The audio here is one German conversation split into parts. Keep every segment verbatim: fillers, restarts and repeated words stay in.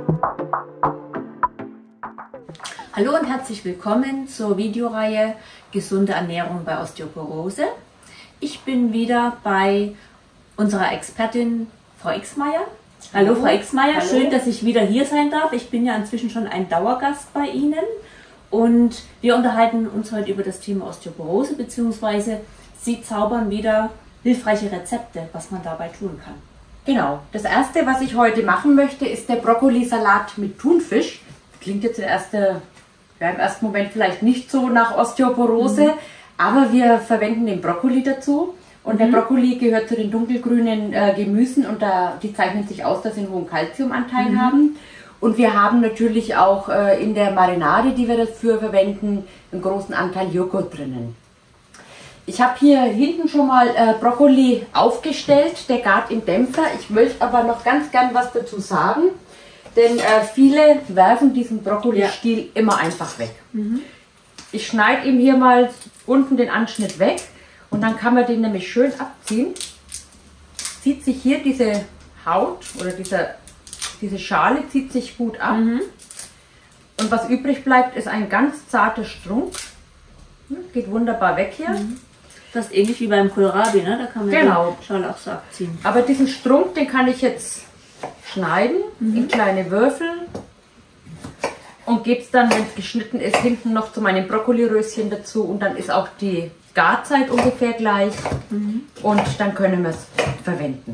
Hallo und herzlich willkommen zur Videoreihe Gesunde Ernährung bei Osteoporose. Ich bin wieder bei unserer Expertin Frau Ixmeier. Hallo, Hallo Frau Ixmeier, Hallo. Schön, dass ich wieder hier sein darf. Ich bin ja inzwischen schon ein Dauergast bei Ihnen und wir unterhalten uns heute über das Thema Osteoporose, beziehungsweise Sie zaubern wieder hilfreiche Rezepte, was man dabei tun kann. Genau, das erste, was ich heute machen möchte, ist der Brokkolisalat mit Thunfisch. Klingt jetzt der erste Ja, im ersten Moment vielleicht nicht so nach Osteoporose, mhm. aber wir verwenden den Brokkoli dazu. Und mhm. der Brokkoli gehört zu den dunkelgrünen äh, Gemüsen und da, die zeichnen sich aus, dass sie einen hohen Kalziumanteil mhm. haben. Und wir haben natürlich auch äh, in der Marinade, die wir dafür verwenden, einen großen Anteil Joghurt drinnen. Ich habe hier hinten schon mal äh, Brokkoli aufgestellt, der gart im Dämpfer. Ich möchte aber noch ganz gern was dazu sagen. Denn äh, viele werfen diesen Brokkolistiel ja. immer einfach weg. Mhm. Ich schneide ihm hier mal unten den Anschnitt weg und dann kann man den nämlich schön abziehen. Zieht sich hier diese Haut oder dieser, diese Schale zieht sich gut ab. Mhm. Und was übrig bleibt, ist ein ganz zarter Strunk. Geht wunderbar weg hier. Mhm. Das ist ähnlich wie beim Kohlrabi, ne? Da kann man genau. die Schale auch so abziehen. Aber diesen Strunk, den kann ich jetzt schneiden mhm. in kleine Würfel und gebe es dann, wenn es geschnitten ist, hinten noch zu meinem Brokkoliröschen dazu und dann ist auch die Garzeit ungefähr gleich mhm. und dann können wir es verwenden.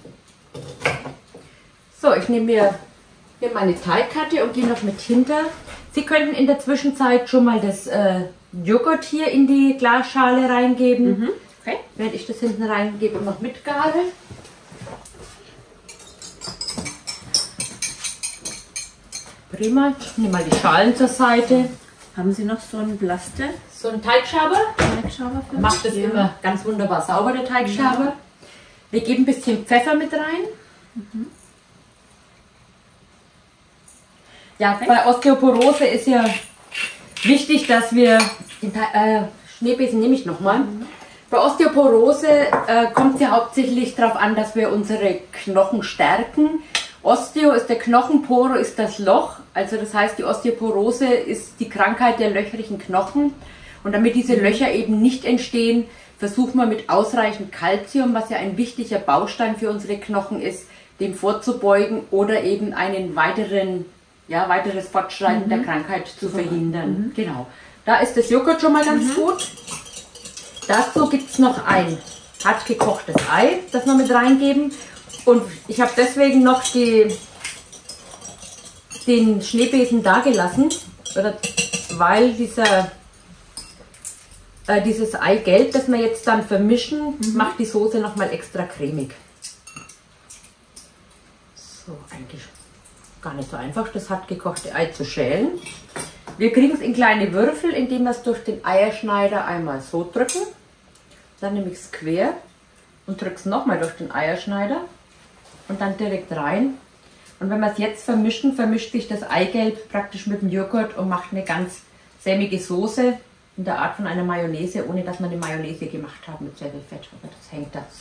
So, ich nehme mir hier meine Teigkarte und gehe noch mit hinter. Sie könnten in der Zwischenzeit schon mal das äh, Joghurt hier in die Glasschale reingeben, mhm. okay. während ich das hinten reingebe und noch mitgare. Prima, ich nehme mal die Schalen zur Seite. Haben Sie noch so einen Blaste? So einen Teigschaber. Teigschaber für Macht das ja. immer ganz wunderbar sauber, der Teigschaber. Ja. Wir geben ein bisschen Pfeffer mit rein. Mhm. Ja, okay. Bei Osteoporose ist ja wichtig, dass wir, den äh, Schneebesen nehme ich nochmal. Mhm. Bei Osteoporose äh, kommt es ja hauptsächlich darauf an, dass wir unsere Knochen stärken. Osteo ist der Knochen, Poro ist das Loch, also das heißt, die Osteoporose ist die Krankheit der löchrigen Knochen und damit diese Löcher eben nicht entstehen, versuchen wir mit ausreichend Kalzium, was ja ein wichtiger Baustein für unsere Knochen ist, dem vorzubeugen oder eben einen weiteren, ja, weiteres Fortschreiten mhm. der Krankheit zu verhindern. Mhm. Genau. Da ist das Joghurt schon mal ganz mhm. gut. Dazu gibt es noch ein hart gekochtes Ei, das wir mit reingeben. Und ich habe deswegen noch die, den Schneebesen da gelassen, weil dieser, äh, dieses Eigelb, das wir jetzt dann vermischen, mhm. macht die Soße nochmal extra cremig. So, eigentlich gar nicht so einfach, das hart gekochte Ei zu schälen. Wir kriegen es in kleine Würfel, indem wir es durch den Eierschneider einmal so drücken. Dann nehme ich es quer und drücke es nochmal durch den Eierschneider. Und dann direkt rein. Und wenn wir es jetzt vermischen, vermischt sich das Eigelb praktisch mit dem Joghurt und macht eine ganz sämige Soße in der Art von einer Mayonnaise, ohne dass wir eine Mayonnaise gemacht haben mit sehr viel Fett. Aber das hängt da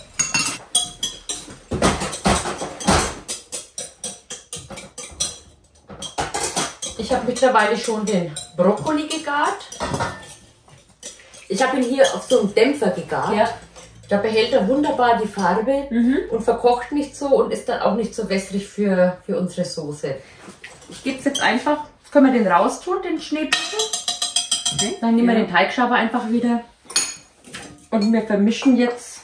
so. Ich habe mittlerweile schon den Brokkoli gegart. Ich habe ihn hier auf so einem Dämpfer gegart. Ja. Da behält er wunderbar die Farbe mhm. und verkocht nicht so und ist dann auch nicht so wässrig für, für unsere Soße. Ich gebe es jetzt einfach, können wir den raustun, den Schneebesen. Okay. Dann nehmen ja. wir den Teigschaber einfach wieder und wir vermischen jetzt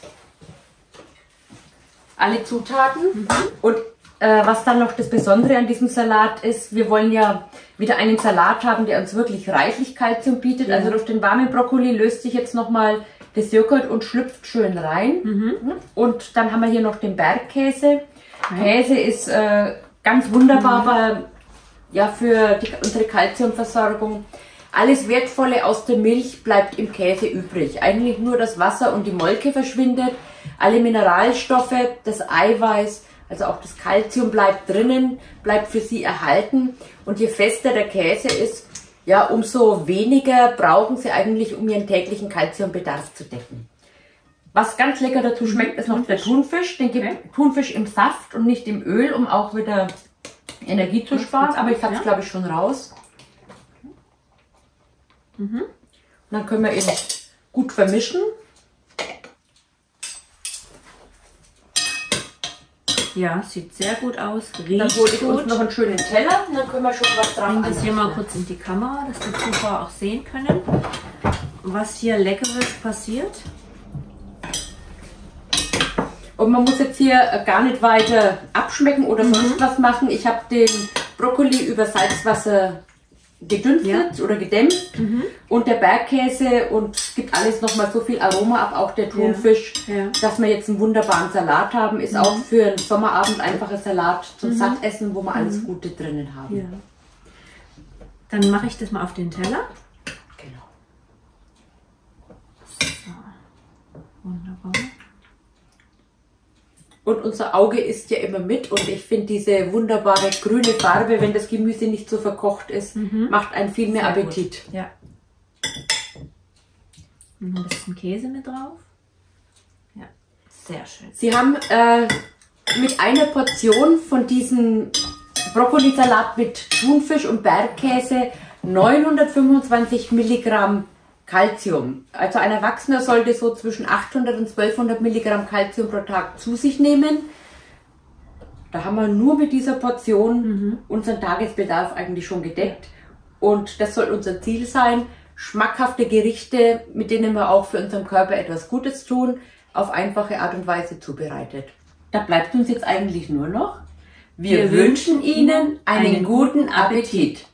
alle Zutaten. Mhm. Und äh, was dann noch das Besondere an diesem Salat ist, wir wollen ja wieder einen Salat haben, der uns wirklich reichlich Kalzium bietet. Ja. Also durch den warmen Brokkoli löst sich jetzt nochmal das Joghurt und schlüpft schön rein. Mhm. Und dann haben wir hier noch den Bergkäse. Okay. Käse ist äh, ganz wunderbar mhm. bei, ja, für die, unsere Kalziumversorgung. Alles Wertvolle aus der Milch bleibt im Käse übrig. Eigentlich nur das Wasser und die Molke verschwindet. Alle Mineralstoffe, das Eiweiß, also auch das Kalzium bleibt drinnen, bleibt für Sie erhalten. Und je fester der Käse ist, ja, umso weniger brauchen Sie eigentlich, um Ihren täglichen Kalziumbedarf zu decken. Was ganz lecker dazu schmeckt, ist noch der Thunfisch. Den gibt okay. Thunfisch im Saft und nicht im Öl, um auch wieder Energie zu sparen, aber ich habe es, ja. glaube ich, schon raus. Mhm. Und dann können wir ihn gut vermischen. Ja, sieht sehr gut aus. Dann Riecht hole ich gut. uns noch einen schönen Teller und dann können wir schon was drauf Ich bringe das hier mal anrichten. kurz in die Kamera, dass die Zuschauer auch sehen können, was hier Leckeres passiert. Und man muss jetzt hier gar nicht weiter abschmecken oder Mhm. sonst was machen. Ich habe den Brokkoli über Salzwasser gedünstet Ja. oder gedämpft Mhm. und der Bergkäse und es gibt alles nochmal so viel Aroma ab, auch der Thunfisch, Ja. dass wir jetzt einen wunderbaren Salat haben. Ist auch für einen Sommerabend einfacher Salat zum Sattessen, wo wir alles Gute drinnen haben. Ja. Dann mache ich das mal auf den Teller. Genau. Wunderbar. Und unser Auge isst ja immer mit und ich finde diese wunderbare grüne Farbe, wenn das Gemüse nicht so verkocht ist, macht einen viel mehr Sehr gut. Appetit. Ja. Und ein bisschen Käse mit drauf. Ja, sehr schön. Sie haben äh, mit einer Portion von diesem Brokkolisalat mit Thunfisch und Bergkäse neunhundertfünfundzwanzig Milligramm Calcium. Also ein Erwachsener sollte so zwischen achthundert und zwölfhundert Milligramm Calcium pro Tag zu sich nehmen. Da haben wir nur mit dieser Portion unseren Tagesbedarf eigentlich schon gedeckt. Und das soll unser Ziel sein, schmackhafte Gerichte, mit denen wir auch für unseren Körper etwas Gutes tun, auf einfache Art und Weise zubereitet. Da bleibt uns jetzt eigentlich nur noch, wir, Wir wünschen wünschen Ihnen einen einen guten guten Appetit.